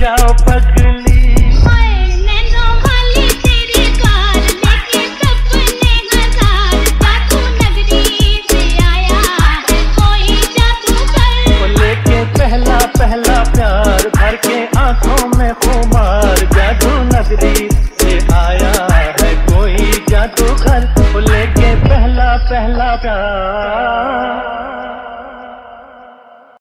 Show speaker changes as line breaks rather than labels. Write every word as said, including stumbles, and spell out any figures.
जाओ पगली।
नैनो वाली तेरी कार लेके सपने हजार, जादू नगरी से आया है कोई जादूगर।
वो लेके पहला पहला प्यार भर के आंखों में खुमार, जादू नगरी से आया है कोई जादूगर। वो लेके पहला पहला प्यार।